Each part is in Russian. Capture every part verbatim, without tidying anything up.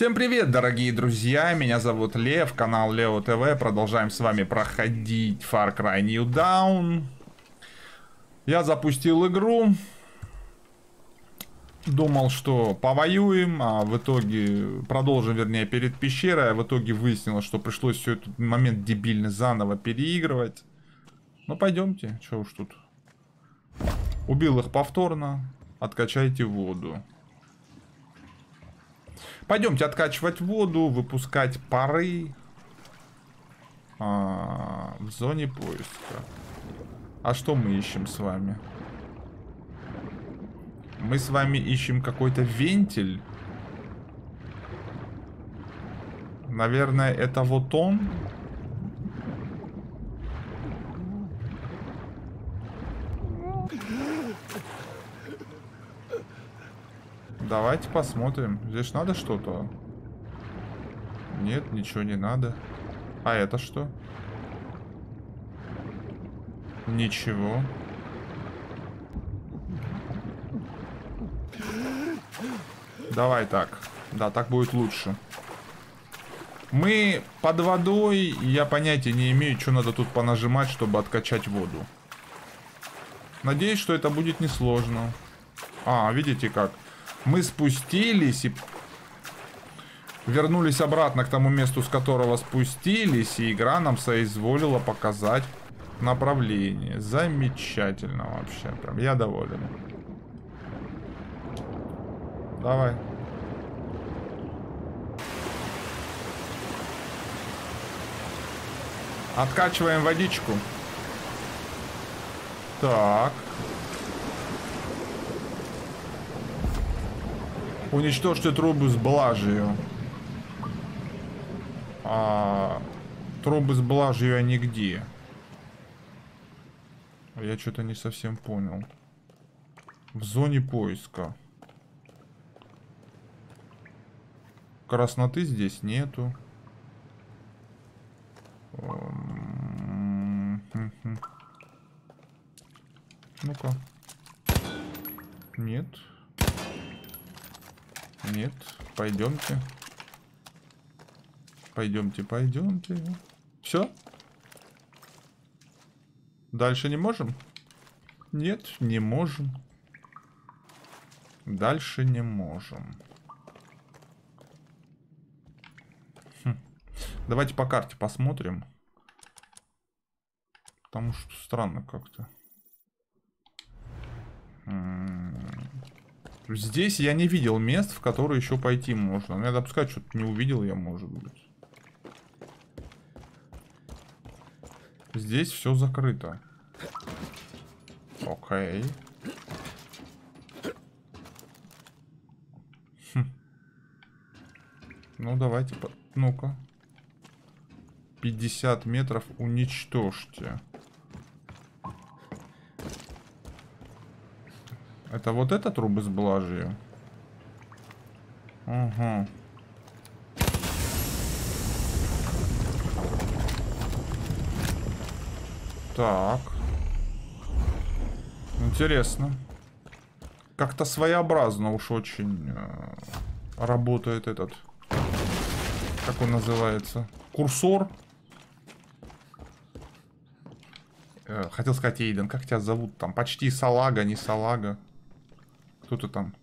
Всем привет, дорогие друзья, меня зовут Лев, канал Лео ТВ, продолжаем с вами проходить Far Cry New Dawn. Я запустил игру, думал, что повоюем, а в итоге продолжим, вернее, перед пещерой, а в итоге выяснилось, что пришлось все этот момент дебильный заново переигрывать. Ну пойдемте, что уж тут. Убил их повторно, откачайте воду. Пойдемте откачивать воду, выпускать пары а, в зоне поиска. А что мы ищем с вами? Мы с вами ищем какой-то вентиль. Наверное, это вот он. Давайте посмотрим. Здесь надо что-то? Нет, ничего не надо. А это что? Ничего. Давай так. Да, так будет лучше. Мы под водой, я понятия не имею, что надо тут понажимать, чтобы откачать воду. Надеюсь, что это будет несложно. А, видите как? Мы спустились и вернулись обратно к тому месту, с которого спустились, и игра нам соизволила показать направление. Замечательно вообще. Прям я доволен. Давай. Откачиваем водичку. Так. Уничтожьте трубы с блажью. А, трубы с блажью они где? Я что-то не совсем понял. В зоне поиска. Красноты здесь нету. Ну-ка. Нет. Нет. Пойдемте. Пойдемте, пойдемте. Все? Дальше не можем? Нет, не можем. Дальше не можем. Хм. Давайте по карте посмотрим. Потому что странно как-то. Здесь я не видел мест, в которые еще пойти можно. Надо допускать, что-то не увидел я, может быть. Здесь все закрыто. Окей. Хм. Ну, давайте. По... Ну-ка. пятьдесят метров уничтожьте. Это вот это трубы с блажью? Угу. Так. Интересно. Как-то своеобразно уж очень э, работает этот... Как он называется? Курсор. Э, хотел сказать Эйден. Как тебя зовут там? Почти салага, не салага. Кто ты там?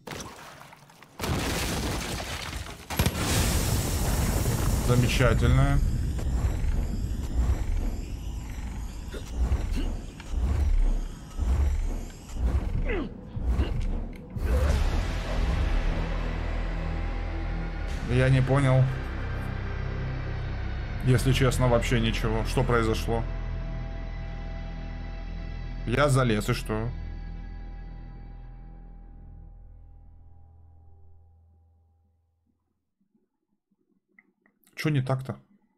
Замечательно. Я не понял. Если честно, вообще ничего. Что произошло? Я залез, и что? Что не так-то?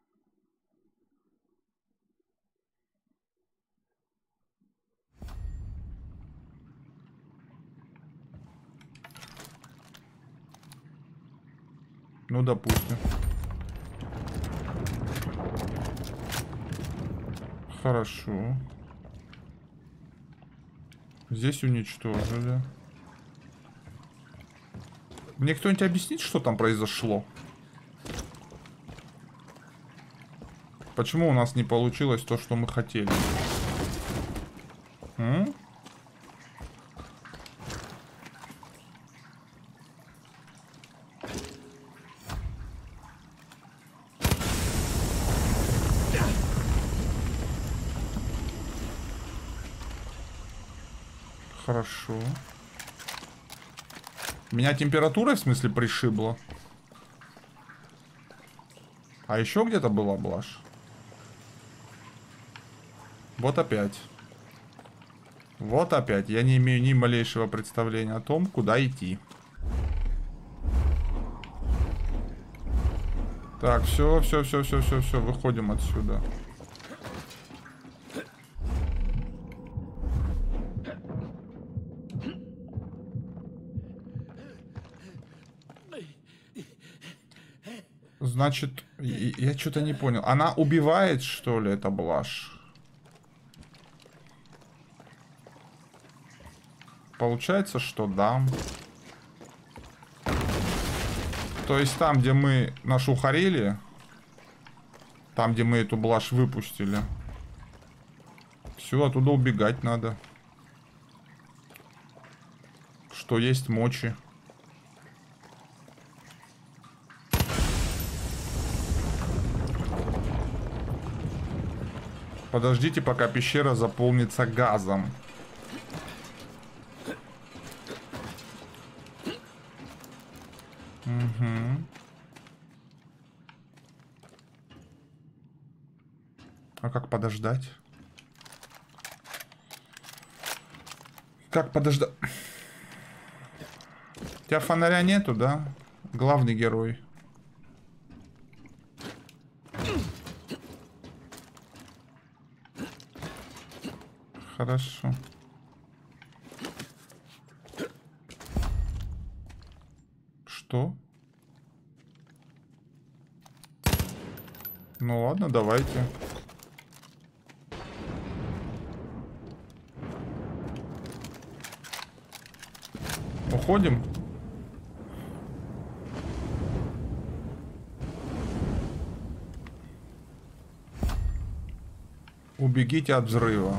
Ну, допустим. Хорошо. Здесь уничтожили. Мне кто-нибудь объяснит, что там произошло? Почему у нас не получилось то, что мы хотели? М? Хорошо. Меня температурой, в смысле, пришибло? А еще где-то была блажь? Вот опять. Вот опять. Я не имею ни малейшего представления о том, куда идти. Так, все, все, все, все, все, все. Выходим отсюда. Значит, я что-то не понял. Она убивает, что ли, эта блажь? Получается, что да. То есть там, где мы нашухарили, там, где мы эту блажь выпустили, все, оттуда убегать надо. Что есть мочи. Подождите, пока пещера заполнится газом. Угу. А как подождать? Как подождать? У тебя фонаря нету, да? Главный герой. Хорошо. Что? Ну ладно, давайте. Уходим. Убегите от взрыва.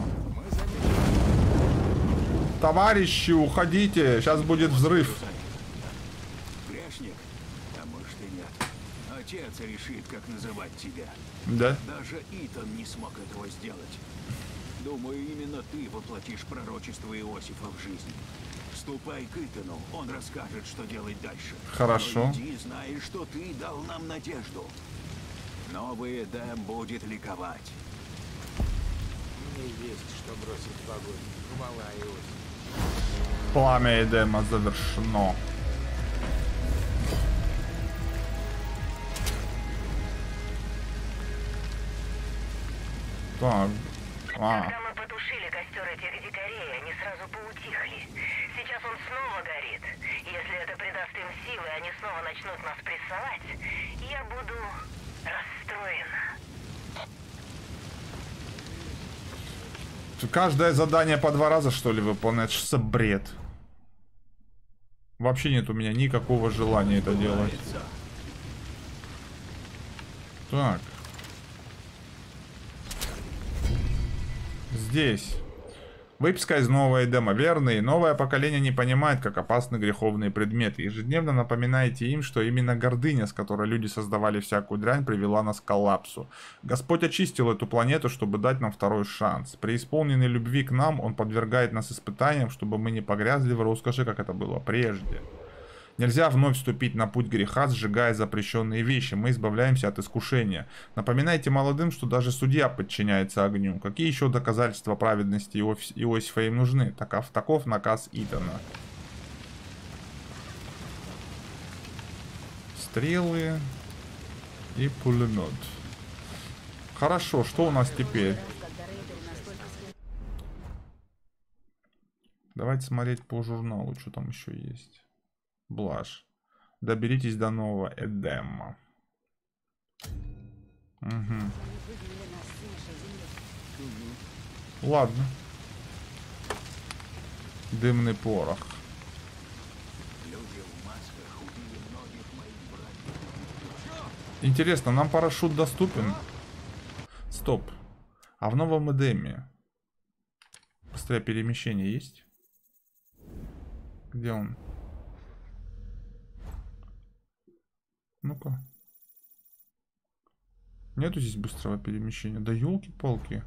Товарищи, уходите. Сейчас будет взрыв. Грешник? А может и нет. Отец решит, как называть тебя. Да? Даже Итан не смог этого сделать. Думаю, именно ты воплотишь пророчество Иосифа в жизнь. Ступай к Итану, он расскажет, что делать дальше. Хорошо. Но иди, знай, что ты дал нам надежду. Новый Эдем будет ликовать. Мне есть что бросить в огонь. Хвала Иосиф. Пламя Эдема завершено. Так. А. Когда мы потушили костер этих дикарей, они сразу поутихли. Сейчас он снова горит. Если это придаст им силы, они снова начнут нас прессовать, я буду расстроена. Каждое задание по два раза, что ли, выполнять? Что за бред? Вообще нет у меня никакого желания это делать. Так. Здесь. Выписка из нового Эдема. Верные. Новое поколение не понимает, как опасны греховные предметы. Ежедневно напоминайте им, что именно гордыня, с которой люди создавали всякую дрянь, привела нас к коллапсу. Господь очистил эту планету, чтобы дать нам второй шанс. При исполненной любви к нам, Он подвергает нас испытаниям, чтобы мы не погрязли в роскоши, как это было прежде. Нельзя вновь вступить на путь греха, сжигая запрещенные вещи. Мы избавляемся от искушения. Напоминайте молодым, что даже судья подчиняется огню. Какие еще доказательства праведности Иосифа им нужны? Таков, таков наказ Итана. Стрелы и пулемет. Хорошо, что у нас теперь? Давайте смотреть по журналу, что там еще есть. Блажь. Доберитесь до нового Эдема. Угу. Ладно. Дымный порох. Интересно, нам парашют доступен? стоп. А в новом Эдеме быстрое перемещение есть? Где он? Ну-ка. Нету здесь быстрого перемещения. Да елки-палки.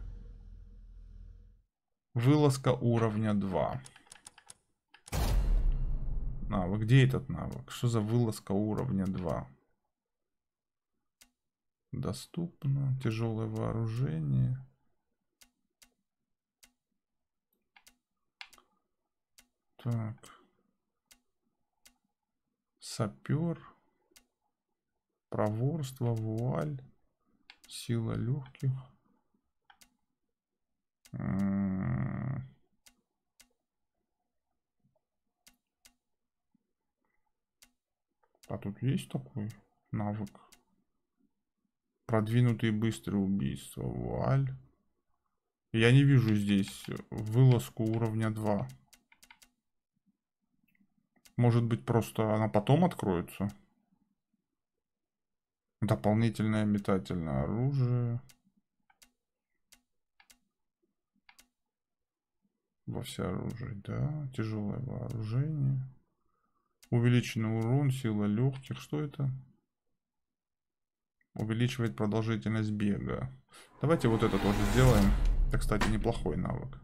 Вылазка уровня два. Навык. Где этот навык? Что за вылазка уровня два? Доступно. Тяжелое вооружение. Так. Сапер. Проворство, вуаль. Сила легких. А тут есть такой навык? Продвинутые быстрые убийства. Вуаль. Я не вижу здесь вылазку уровня два. Может быть, просто она потом откроется? Дополнительное метательное оружие. Во всеоружии, да. Тяжелое вооружение. Увеличенный урон, сила легких. Что это? Увеличивает продолжительность бега. Давайте вот это тоже сделаем. Это, кстати, неплохой навык.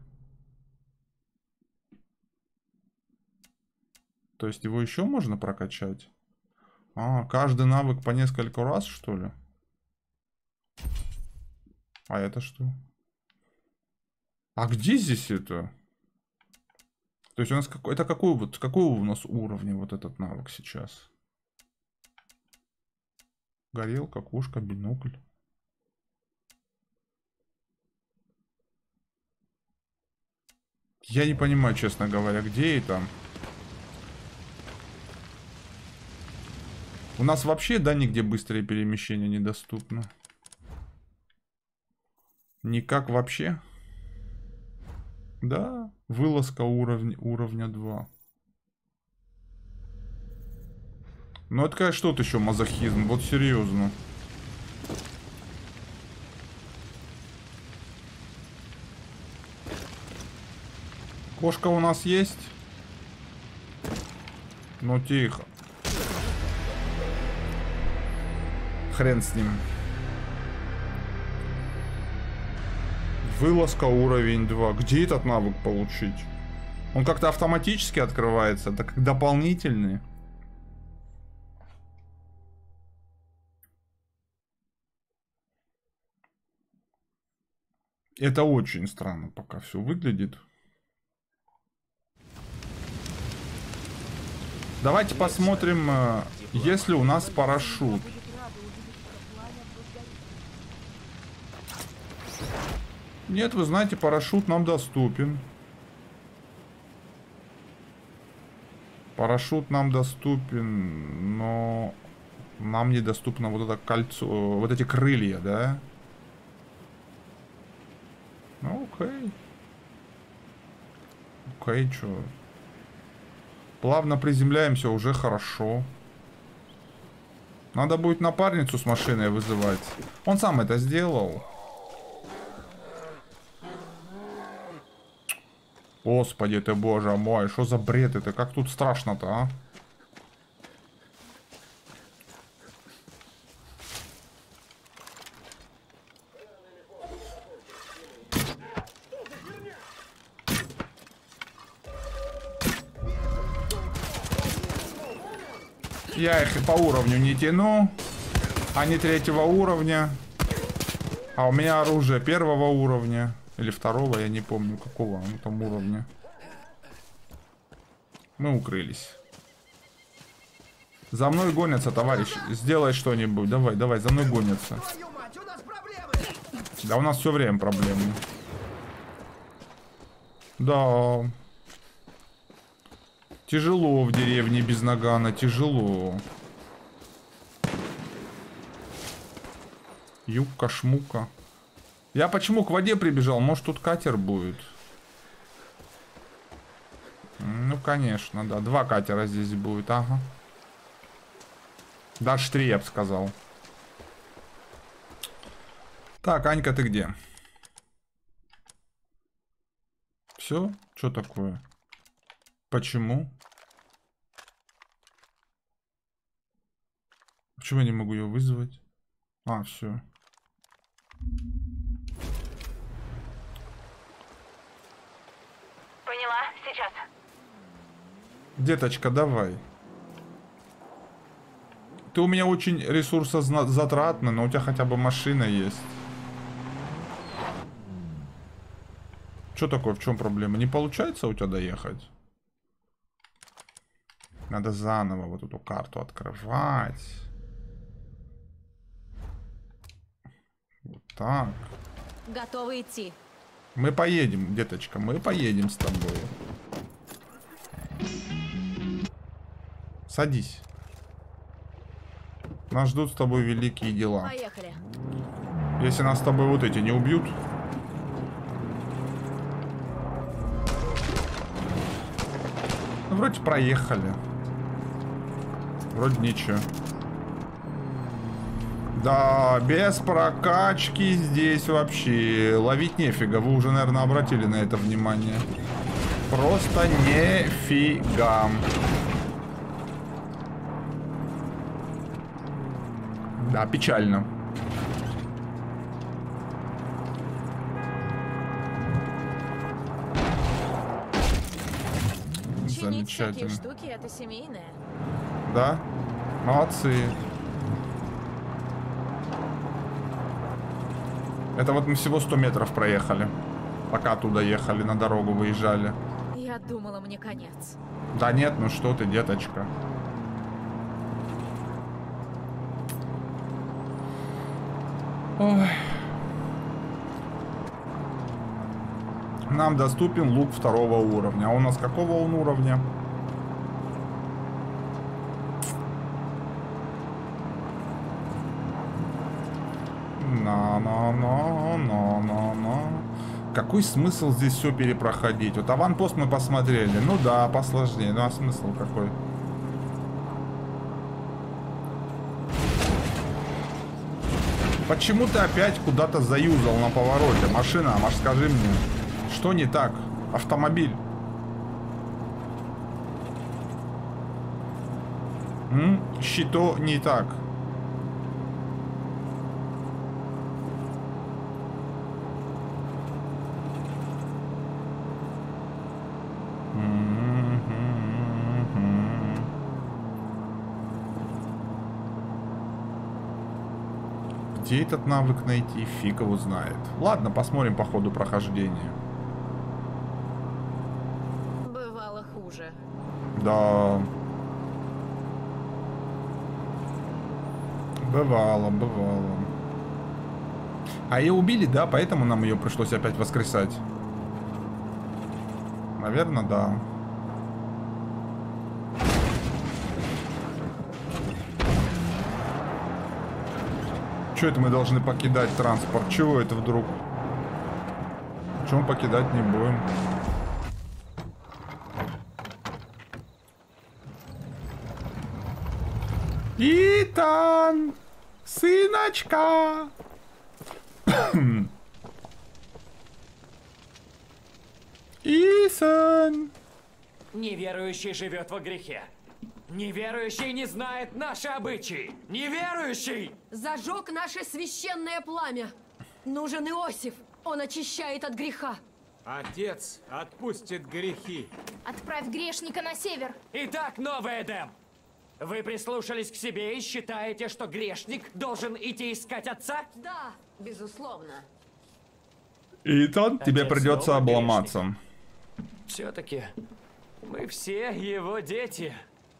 То есть его еще можно прокачать? А, каждый навык по несколько раз, что ли? А это что? А где здесь это? То есть у нас какой, это какой вот, какой у нас уровня вот этот навык сейчас? Горелка, кошка, бинокль. Я не понимаю, честно говоря, где это. У нас вообще, да, нигде быстрое перемещение недоступно. Никак вообще. Да, вылазка уровня, уровня два. Ну это, конечно, что-то еще мазохизм, вот серьезно. Кошка у нас есть? Ну тихо. Хрен с ним. Вылазка уровень два. Где этот навык получить? Он как-то автоматически открывается. Это как дополнительный. Это очень странно пока все выглядит. Давайте посмотрим, есть ли у нас парашют. Нет, вы знаете, парашют нам доступен. Парашют нам доступен, но нам недоступно вот это кольцо, вот эти крылья, да? Ну, окей. Окей, чё. Плавно приземляемся, уже хорошо. Надо будет напарницу с машиной вызывать. Он сам это сделал. Господи ты, боже мой, что за бред это? Как тут страшно-то, а? Я их по уровню не тяну. Они третьего уровня. А у меня оружие первого уровня. Или второго, я не помню, какого он там уровня. Мы укрылись. За мной гонятся, товарищ. Сделай что-нибудь. Давай, давай, за мной гонятся. Да, у нас все время проблемы. Да. Тяжело в деревне без нагана, тяжело. Юбка-шмука. Я почему к воде прибежал? Может, тут катер будет? Ну, конечно, да. Два катера здесь будет, ага. Даже три, я бы сказал. Так, Анька, ты где? Все? Что такое? Почему? Почему я не могу ее вызвать? А, все. Поняла, сейчас. Деточка, давай. Ты у меня очень ресурсозатратный, но у тебя хотя бы машина есть. Что такое? В чем проблема? Не получается у тебя доехать? Надо заново вот эту карту открывать. Вот так. Готовы идти. Мы поедем, деточка, мы поедем с тобой. Садись. Нас ждут с тобой великие дела. Поехали. Если нас с тобой вот эти не убьют. Ну, вроде проехали. Вроде ничего. Да, без прокачки здесь вообще ловить нефига. Вы уже, наверное, обратили на это внимание. Просто нифига. Да, печально. Чинить Замечательно. всякие штуки — это семейное. Да? Молодцы. Это вот мы всего сто метров проехали. Пока туда ехали, на дорогу выезжали. Я думала, мне конец. Да нет, ну что ты, деточка. Ой. Нам доступен лук второго уровня. А у нас какого он уровня? На-на-на-на-на-на. Какой смысл здесь все перепроходить? Вот аванпост мы посмотрели. Ну да, посложнее. Ну а смысл какой? Почему ты опять куда-то заюзал на повороте? Машина, Маш, скажи мне. Что не так? Автомобиль. М? Что не так? Где этот навык найти? Фиг его знает. Ладно, посмотрим по ходу прохождения. Бывало хуже. Да. Бывало, бывало. А ее убили, да? Поэтому нам ее пришлось опять воскресать. Наверное, да. Что это мы должны покидать транспорт? Чего это вдруг? Чего мы покидать не будем? Итан! Сыночка! Исан! Неверующий живет во грехе. Неверующий не знает наши обычаи. Неверующий! Зажег наше священное пламя. Нужен Иосиф. Он очищает от греха. Отец отпустит грехи. Отправь грешника на север. Итак, новый Эдем. Вы прислушались к себе и считаете, что грешник должен идти искать отца? Да, безусловно. Итан, тебе Отец придется снова обломаться. Все-таки мы все его дети.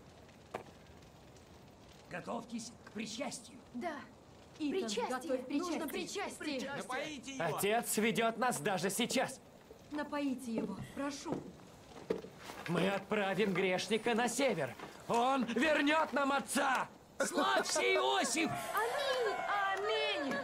Готовьтесь к причастию. Да. Итан, Причастие. готовь причастие. Нужно Причастие. причастие. Напоите его. Отец ведет нас даже сейчас. Напоите его, прошу. Мы отправим грешника на север. Он вернет нам отца. Славься, Иосиф! Аминь.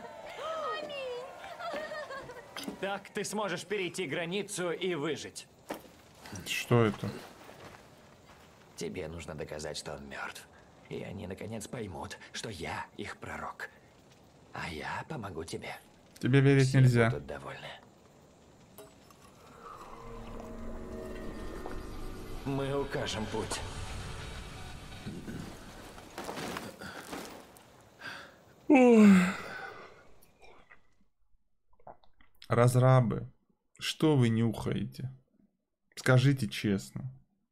Так ты сможешь перейти границу и выжить. Что это? Тебе нужно доказать, что он мертв. И они наконец поймут, что я их пророк. А я помогу тебе. Тебе верить Все нельзя. будут довольны. Мы укажем путь. Разрабы, что вы нюхаете? Скажите честно.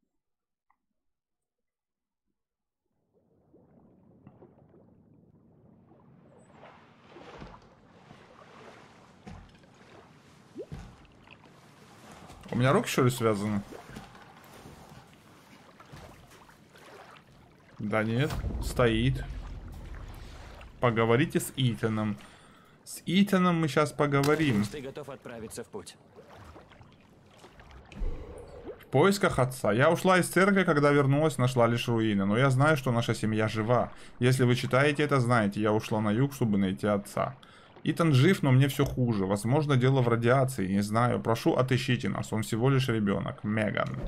У меня руки, что ли, связаны? Да нет, стоит. Поговорите с Итаном. С Итаном мы сейчас поговорим. Ты готов отправиться в путь? В поисках отца. Я ушла из церкви, когда вернулась, нашла лишь руины. Но я знаю, что наша семья жива. Если вы читаете это, знаете, я ушла на юг, чтобы найти отца. Итан жив, но мне все хуже. Возможно, дело в радиации, не знаю. Прошу, отыщите нас, он всего лишь ребенок. Меган.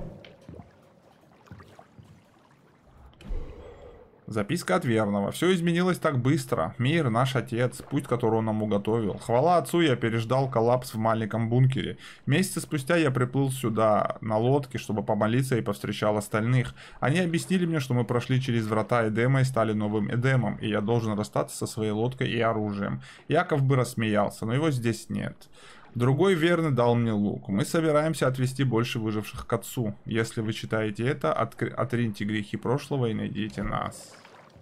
Записка от верного. Все изменилось так быстро. Мир, наш отец, путь, который он нам уготовил. Хвала отцу, я переждал коллапс в маленьком бункере. Месяцы спустя я приплыл сюда на лодке, чтобы помолиться и повстречал остальных. Они объяснили мне, что мы прошли через врата Эдема и стали новым Эдемом, и я должен расстаться со своей лодкой и оружием. Яков бы рассмеялся, но его здесь нет. Другой верный дал мне лук. Мы собираемся отвезти больше выживших к отцу. Если вы читаете это, отриньте грехи прошлого и найдите нас.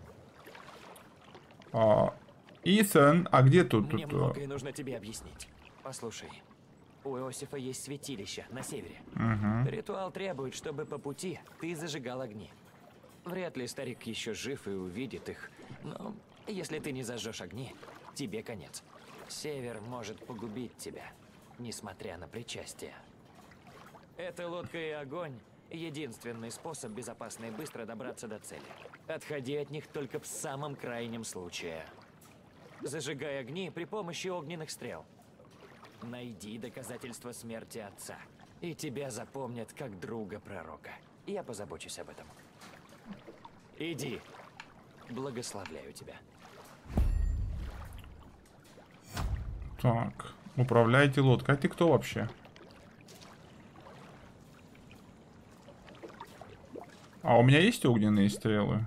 А, Итан, а где тут? Мне тут многое нужно тебе объяснить. Послушай, у Иосифа есть святилище на севере. Угу. Ритуал требует, чтобы по пути ты зажигал огни. Вряд ли старик еще жив и увидит их, но если ты не зажжешь огни, тебе конец. Север может погубить тебя, несмотря на причастие. Эта лодка и огонь — единственный способ безопасно и быстро добраться до цели. Отходи от них только в самом крайнем случае. Зажигай огни при помощи огненных стрел. Найди доказательства смерти отца, и тебя запомнят как друга пророка. Я позабочусь об этом. Иди. Благословляю тебя. Так, управляйте лодкой. А ты кто вообще? А у меня есть огненные стрелы?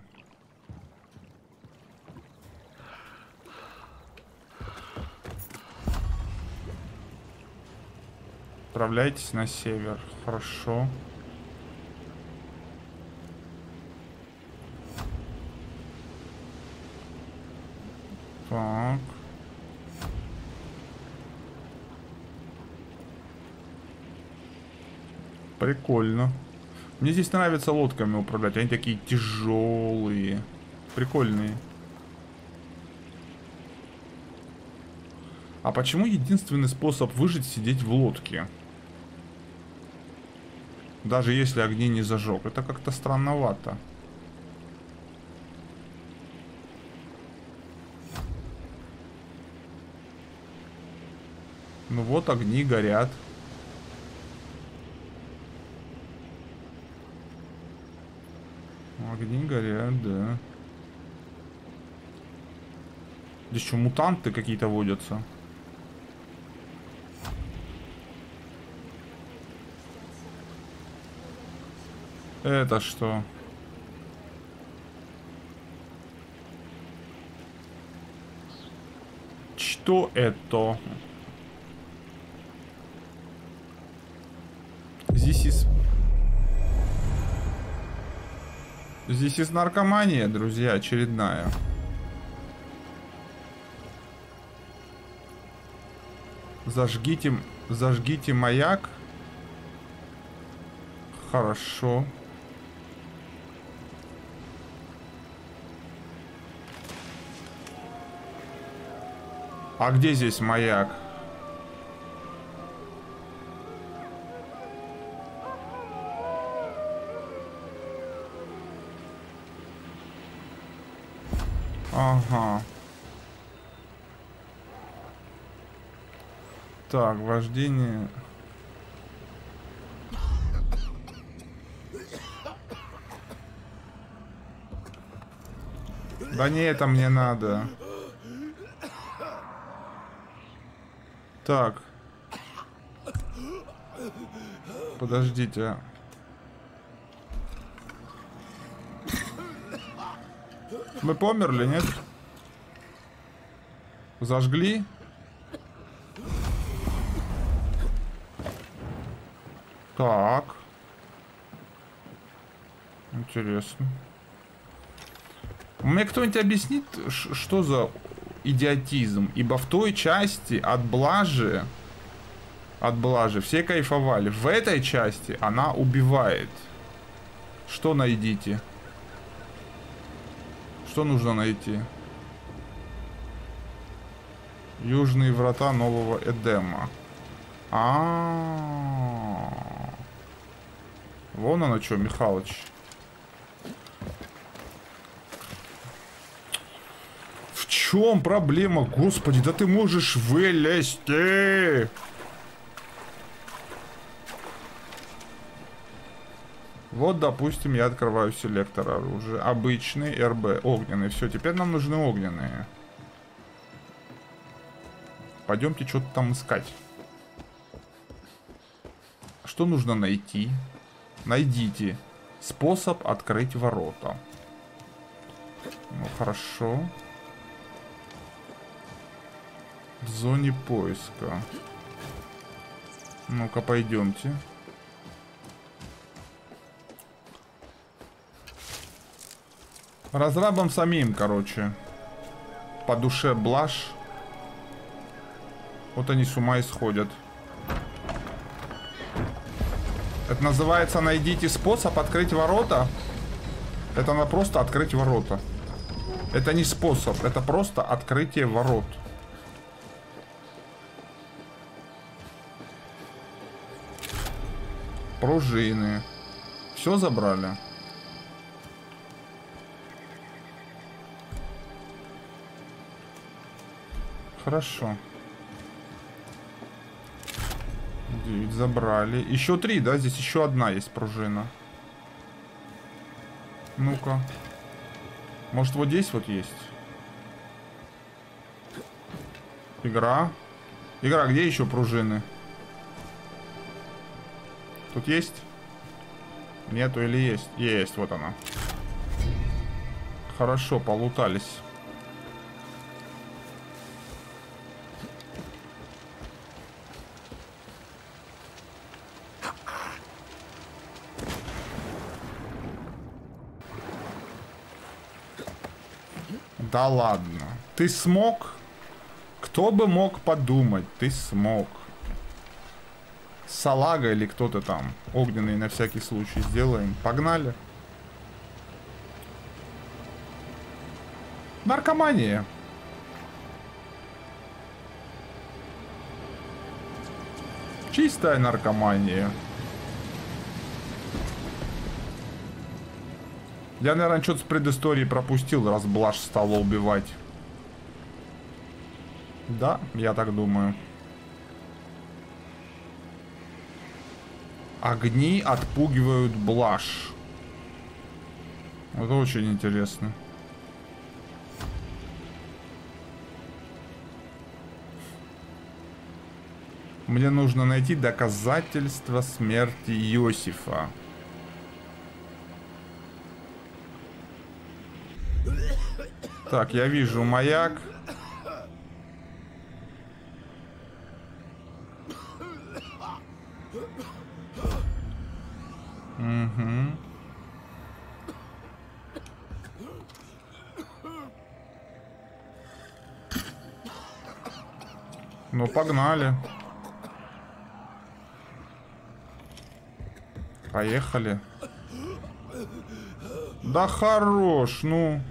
Отправляйтесь на север. Хорошо. Так. Прикольно. Мне здесь нравится лодками управлять. Они такие тяжелые. Прикольные. А почему единственный способ выжить сидеть в лодке? Даже если огни не зажег. Это как-то странновато. Ну вот, огни горят. Огни горят, да. Здесь что, мутанты какие-то водятся? Это что? Что это? Здесь из... Здесь есть наркомания, друзья, очередная. Зажгите, зажгите маяк. Хорошо. А где здесь маяк? Ага. Так, вождение. Да не это мне надо. Так. Подождите. Мы померли, нет? Зажгли? Так. Интересно. Мне кто-нибудь объяснит, что за идиотизм? Ибо в той части от Блажи, от Блажи все кайфовали. В этой части она убивает. Что найдите? Что нужно найти? Южные врата Нового Эдема. А-а-а. Вон оно что, Михалыч. В чем проблема? Господи, да ты можешь вылезти. Вот, допустим, я открываю селектор оружия. Обычный, эр бэ, огненный. Все, теперь нам нужны огненные. Пойдемте что-то там искать. Что нужно найти? Найдите способ открыть ворота. Ну, хорошо. В зоне поиска. Ну-ка, пойдемте. Разрабам самим, короче. По душе блажь. Вот они с ума исходят. Это называется «Найдите способ открыть ворота». Это надо просто открыть ворота. Это не способ, это просто открытие ворот. Пружины. Все забрали. Хорошо. девять забрали. Еще три, да? Здесь еще одна есть пружина. Ну-ка. Может, вот здесь вот есть? Игра. Игра, где еще пружины? Тут есть? Нету или есть? Есть, вот она. Хорошо, полутались. Да ладно. Ты смог? Кто бы мог подумать? Ты смог. Салага или кто-то там. Огненный на всякий случай сделаем. Погнали. Наркомания. Чистая наркомания. Я, наверное, что-то с предыстории пропустил, раз блажь стала убивать. Да, я так думаю. Огни отпугивают блажь. Это очень интересно. Мне нужно найти доказательства смерти Иосифа. Так, я вижу маяк. Угу. Ну, погнали. Поехали. Да хорош, ну.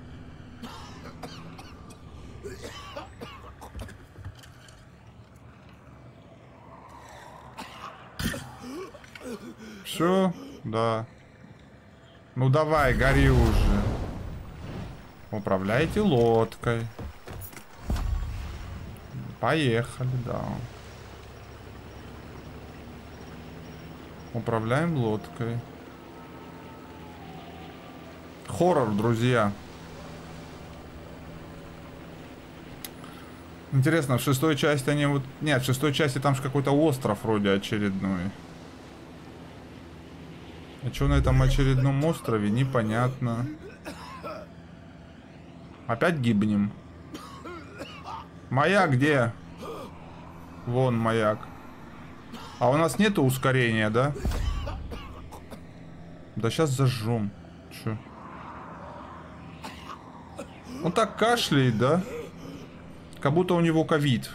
Все, да. Ну давай, гори уже. Управляйте лодкой. Поехали, да. Управляем лодкой. Хоррор, друзья. Интересно, в шестой части они вот... Нет, в шестой части там же какой-то остров вроде очередной. А что на этом очередном острове, непонятно. Опять гибнем. Маяк где? Вон маяк. А у нас нету ускорения, да? Да сейчас зажжем. Че? Он так кашляет, да? Как будто у него ковид.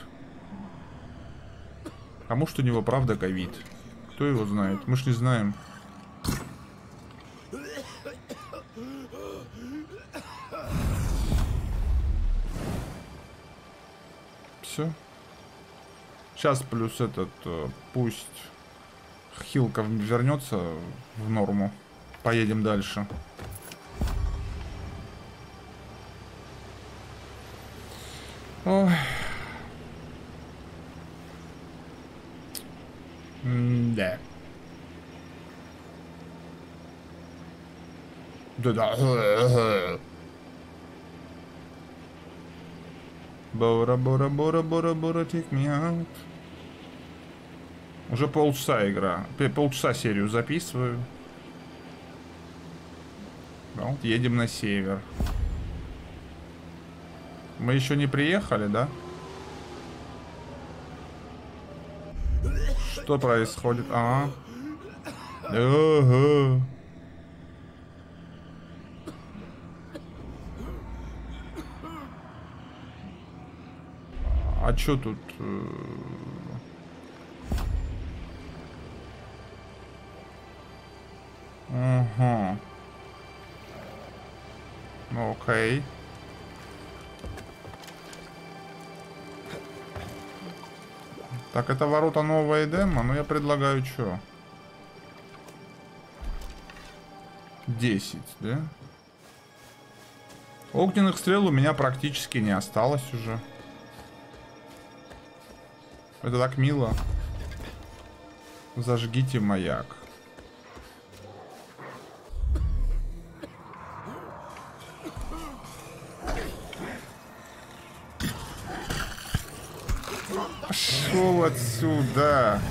А может у него правда ковид? Кто его знает? Мы ж не знаем. Все. Сейчас плюс этот, пусть хилка вернется в норму. Поедем дальше. Ой. М-да. Да-да. Бора, бора, бора, бора, бора, take me out. Уже полчаса игра. Полчаса серию записываю. Вот, едем на север. Мы еще не приехали, да? Что происходит? А. Ага. А чё тут? Ага. Ну, окей. Так, это ворота нового Эдема, но я предлагаю что? десять, да? Огненных стрел у меня практически не осталось уже. Это так мило. Зажгите маяк. Пошел отсюда.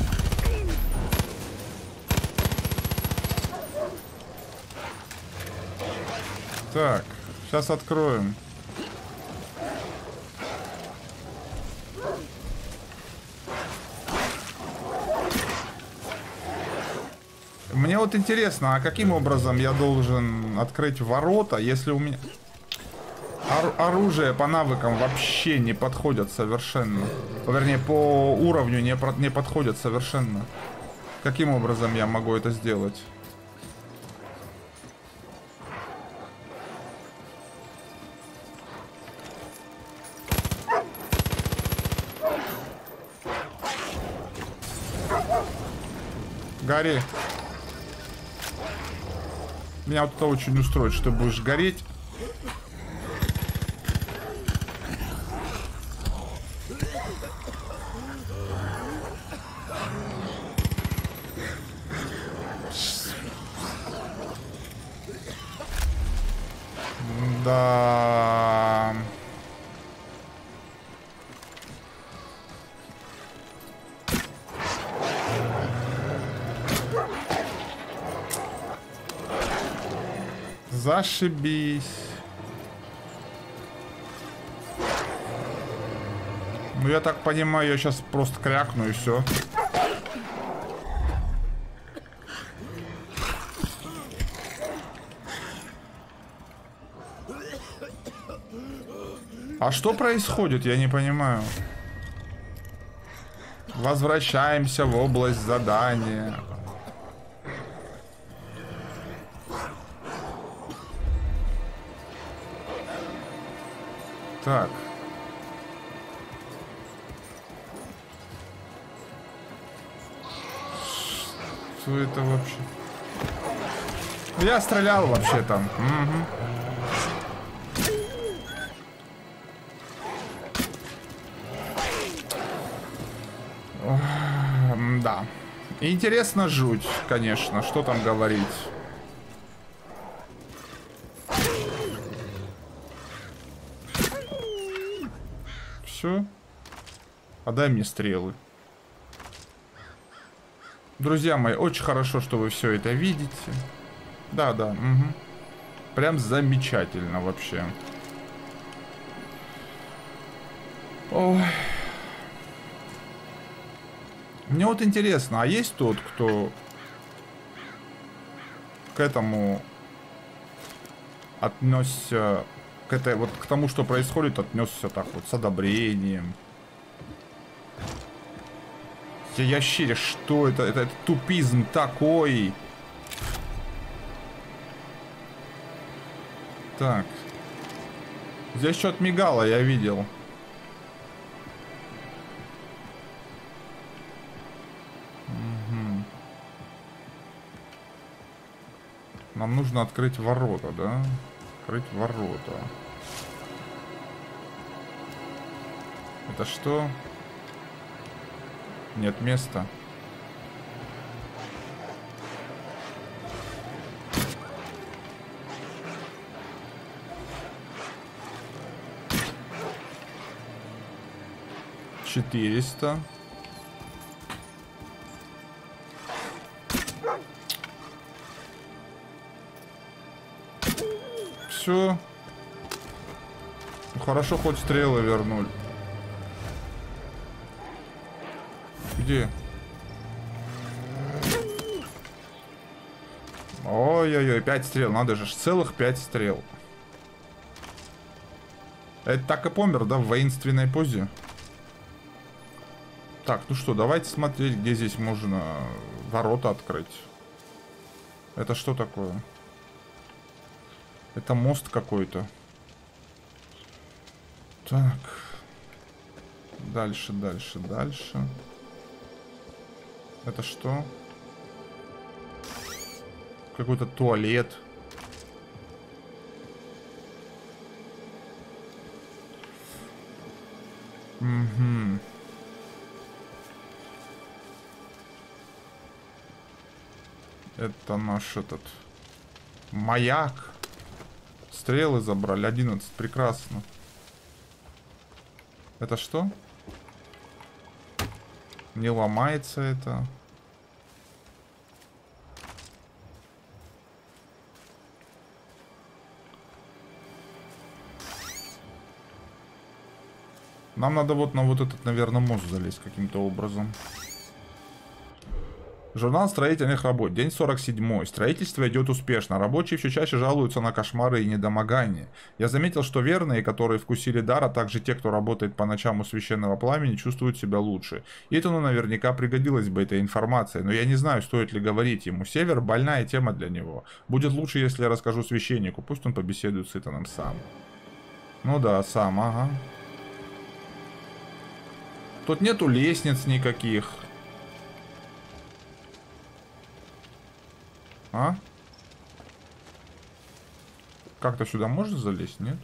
Так, сейчас откроем. Мне вот интересно, а каким образом я должен открыть ворота, если у меня... Ор оружие по навыкам вообще не подходят совершенно. Вернее, по уровню не, про не подходят совершенно. Каким образом я могу это сделать? Гори. Меня вот это очень устроит, что будешь гореть. Да. Зашибись. Ну, я так понимаю, я сейчас просто крякну и все. А что происходит, я не понимаю. Возвращаемся в область задания. Так. Что это вообще? Я стрелял вообще там. Угу. Да. Интересно жуть, конечно. Что там говорить? Все. А дай мне стрелы. Друзья мои, очень хорошо, что вы все это видите. Да, да. Угу. Прям замечательно вообще. Ой. Мне вот интересно, а есть тот, кто к этому отнесся, к этой, вот к тому, что происходит, отнесся так вот с одобрением? Я, я щире, что это? Это, это тупизм такой. Так. Здесь что-то мигало, я видел. Угу. Нам нужно открыть ворота, да? Открыть ворота. Это что? Нет места. Четыреста. Все. Ну, хорошо, хоть стрелы вернули. Где? Ой-ой-ой, пять стрел. Надо же, целых пять стрел. Это так и помер, да, в воинственной позе? Так, ну что, давайте смотреть, где здесь можно ворота открыть. Это что такое? Это мост какой-то. Так. Дальше, дальше, дальше. Это что? Какой-то туалет. Угу. Это наш этот маяк. Стрелы забрали. одиннадцать. Прекрасно. Это что? Не ломается это. Нам надо вот на вот этот, наверное, мост залезть каким-то образом. Журнал строительных работ. День сорок седьмой. Строительство идет успешно. Рабочие все чаще жалуются на кошмары и недомогание. Я заметил, что верные, которые вкусили дар, а также те, кто работает по ночам у священного пламени, чувствуют себя лучше. Итану наверняка пригодилась бы эта информация, но я не знаю, стоит ли говорить ему. Север — больная тема для него. Будет лучше, если я расскажу священнику. Пусть он побеседует с Итаном сам. Ну да, сам, ага. Тут нету лестниц никаких. А? Как-то сюда можно залезть, нет?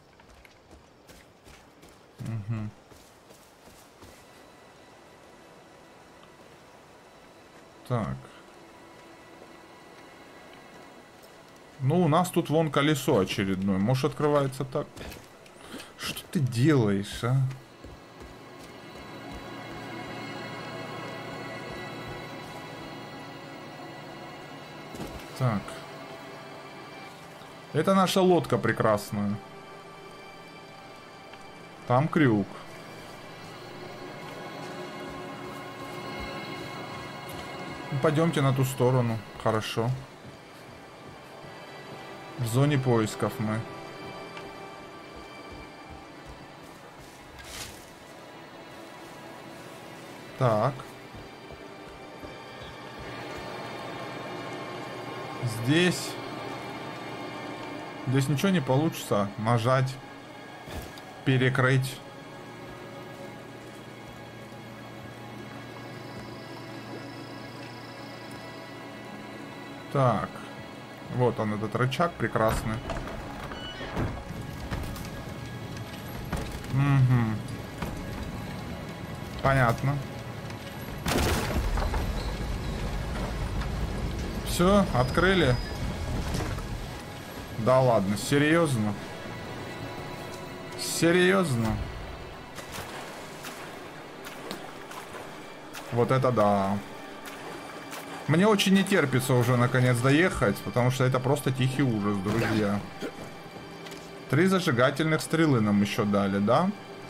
Угу. Так. Ну, у нас тут вон колесо очередное. Может, открывается так? Что ты делаешь, а? Так. Это наша лодка прекрасная. Там крюк. Ну, пойдемте на ту сторону. Хорошо. В зоне поисков мы. Так. Здесь... Здесь ничего не получится. Нажать. Перекрыть. Так. Вот он, этот рычаг прекрасный. Угу. Понятно. Все, открыли. Да ладно, серьезно? Серьезно? Вот это да. Мне очень не терпится уже наконец доехать, потому что это просто тихий ужас, друзья. Три зажигательных стрелы нам еще дали, да?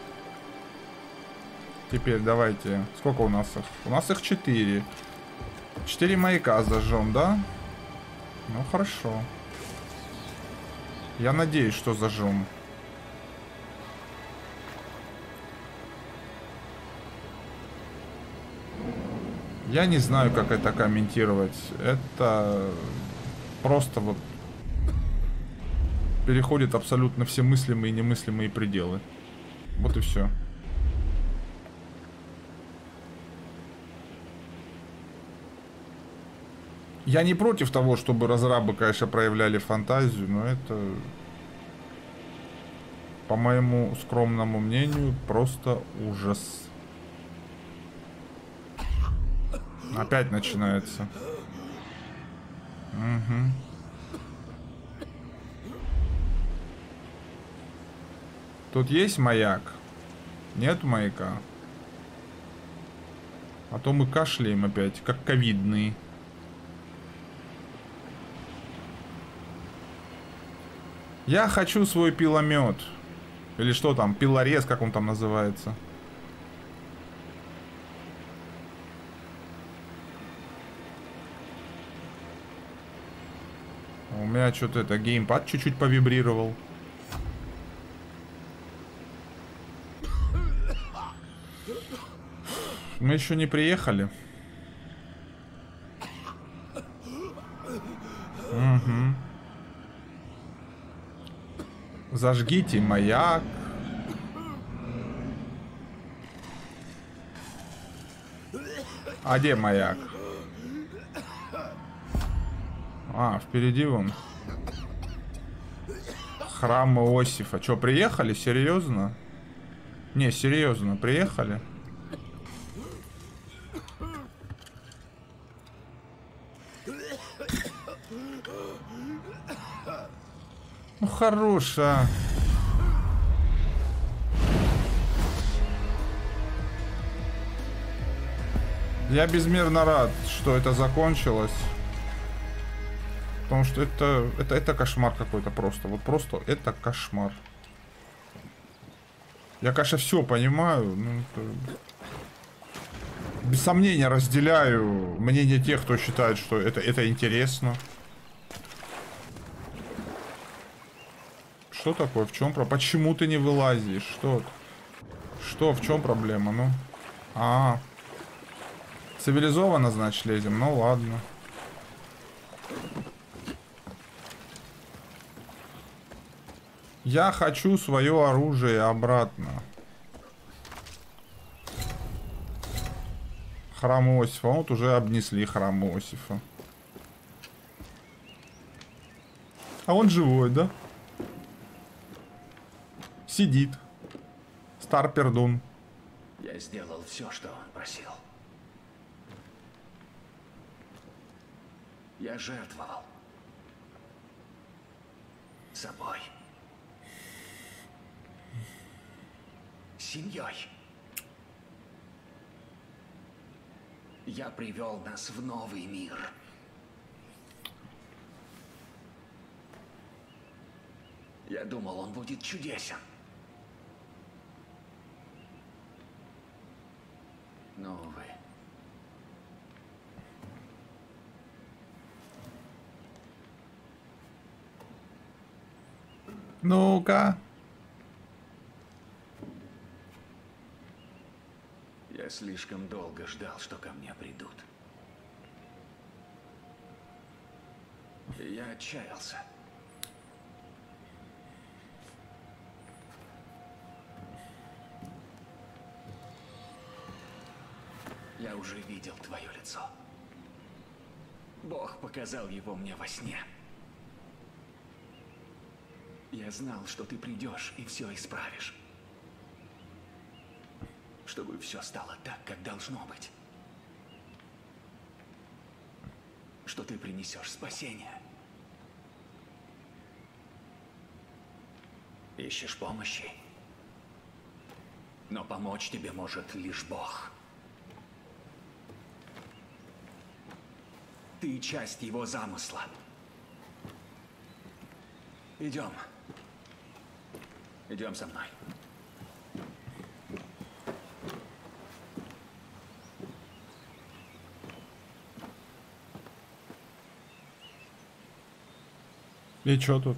Теперь давайте. Сколько у нас их? У нас их четыре. Четыре маяка зажжем, да? Ну хорошо. Я надеюсь, что зажжем. Я не знаю, как это комментировать. Это просто вот переходит абсолютно все мыслимые и немыслимые пределы. Вот и все. Я не против того, чтобы разрабы, конечно, проявляли фантазию, но это, по моему скромному мнению, просто ужас. Опять начинается. Угу. Тут есть маяк? Нет маяка? А то мы кашляем опять, как ковидные. Я хочу свой пиломет. Или что там, пилорез, как он там называется. У меня что-то это, геймпад чуть-чуть повибрировал. Мы еще не приехали. Угу. Зажгите маяк. А где маяк? А, впереди вон. Храм Иосифа. Че, приехали? Серьезно? Не, серьезно, приехали? Ну, хороша. Я безмерно рад, что это закончилось. Потому что это, это, это кошмар какой-то просто. Вот просто это кошмар. Я, конечно, все понимаю. Ну, это... Без сомнения разделяю мнение тех, кто считает, что это, это интересно. Что такое? В чем проблема? Почему ты не вылазишь? Что? Что? В чем проблема? Ну. А, -а, -а. Цивилизованно, значит, лезем. Ну ладно. Я хочу свое оружие обратно. Храм Иосифа. Вот уже обнесли храм Иосифа. А он живой, да? Сидит. Стар пердун. Я сделал все, что он просил. Я жертвовал собой, семьей. Я привел нас в новый мир. Я думал, он будет чудесен. Но, увы. Ну-ка. Я слишком долго ждал, что ко мне придут. И я отчаялся. Я уже видел твое лицо. Бог показал его мне во сне. Я знал, что ты придешь и все исправишь. Чтобы все стало так, как должно быть. Что ты принесешь спасение. Ищешь помощи. Но помочь тебе может лишь Бог. Ты часть его замысла. Идем. Идем со мной. И чё тут?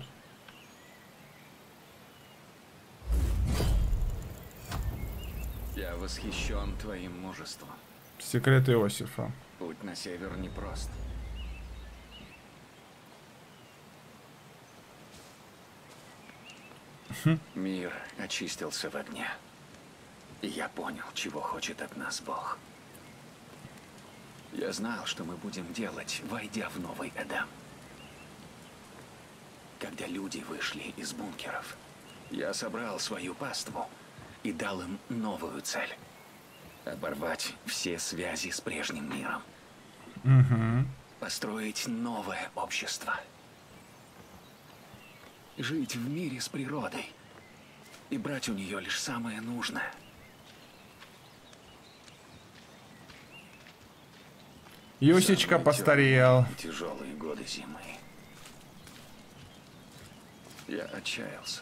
Я восхищен твоим мужеством. Секрет Иосифа. Путь на север непрост. Мир очистился в огне. И я понял, чего хочет от нас Бог. Я знал, что мы будем делать, войдя в новый Эдем. Когда люди вышли из бункеров, я собрал свою паству и дал им новую цель. Оборвать все связи с прежним миром. Угу. Построить новое общество. Жить в мире с природой. И брать у нее лишь самое нужное. Юсечка постарел. Тяжелые годы зимы. Я отчаялся.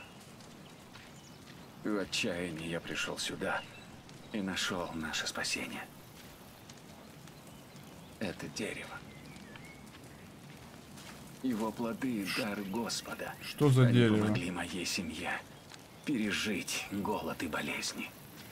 И в отчаянии я пришел сюда и нашел наше спасение. Это дерево. Его плоды — дар Господа. Что за Они дерево? помогли моей семье пережить голод и болезни.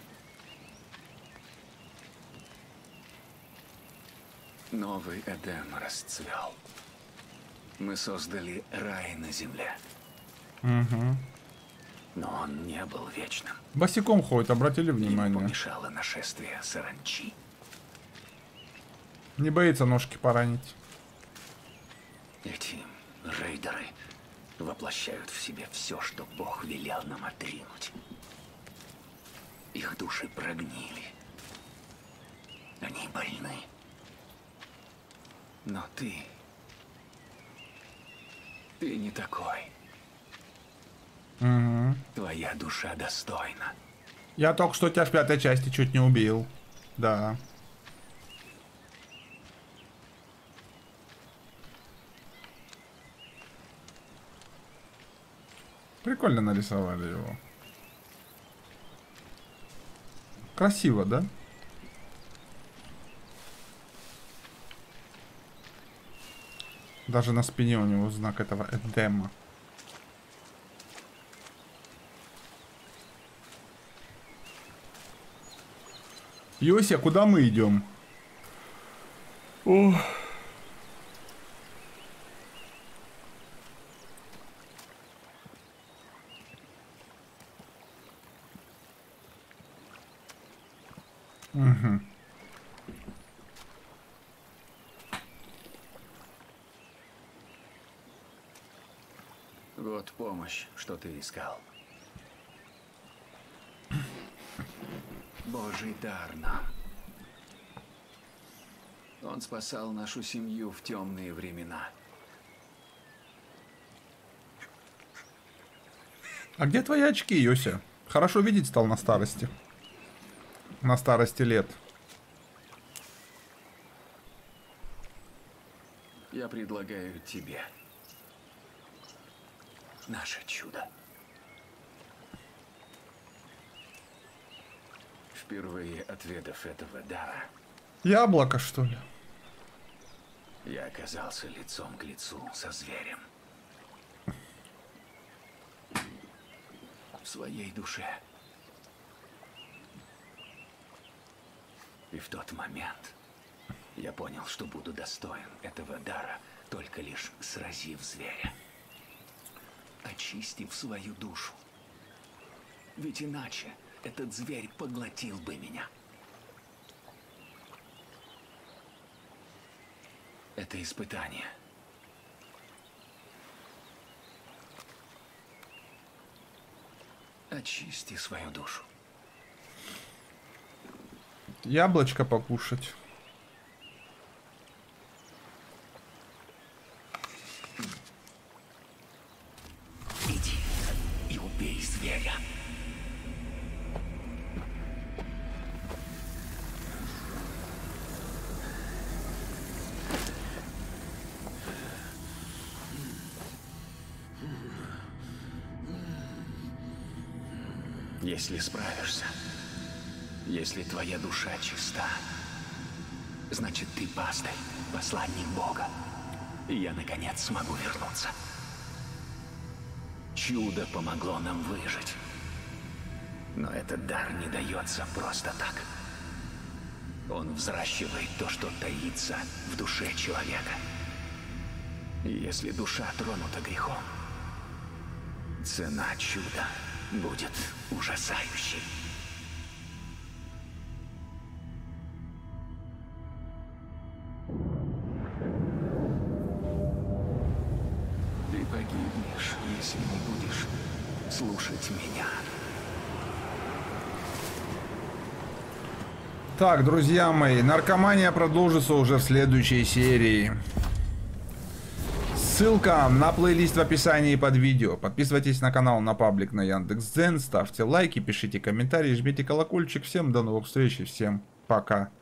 Новый Эдем расцвел. Мы создали рай на земле. Угу. Но он не был вечным. Босиком ходит, обратили Ему внимание. помешало нашествие саранчи. Не боится ножки поранить. Эти рейдеры воплощают в себе все, что Бог велел нам отринуть. Их души прогнили. Они больны. Но ты... Ты не такой. Угу. Твоя душа достойна. Я только что тебя в пятой части чуть не убил. Да. Прикольно нарисовали его. Красиво, да? Даже на спине у него знак этого Эдема. Йося, куда мы идем? О. Угу. Вот помощь, что ты искал. Божий дар нам. Он спасал нашу семью в темные времена. А где твои очки, Йося? Хорошо видеть стал на старости. На старости лет. Я предлагаю тебе наше чудо. Впервые отведав этого дара, Яблоко, что ли? я оказался лицом к лицу со зверем. В своей душе. И в тот момент я понял, что буду достоин этого дара, только лишь сразив зверя. Очистив свою душу. Ведь иначе этот зверь поглотил бы меня. Это испытание. Очисти свою душу. Яблочко покушать. Иди и убей зверя. Если справишься, если твоя душа чиста, значит, ты пастырь, посланник Бога. И я, наконец, смогу вернуться. Чудо помогло нам выжить. Но этот дар не дается просто так. Он взращивает то, что таится в душе человека. И если душа тронута грехом, цена чуда будет ужасающей. Ты погибнешь, если не будешь слушать меня. Так, друзья мои, наркомания продолжится уже в следующей серии. Ссылка на плейлист в описании под видео. Подписывайтесь на канал, на паблик, на Яндекс.Дзен, ставьте лайки, пишите комментарии, жмите колокольчик. Всем до новых встреч и всем пока.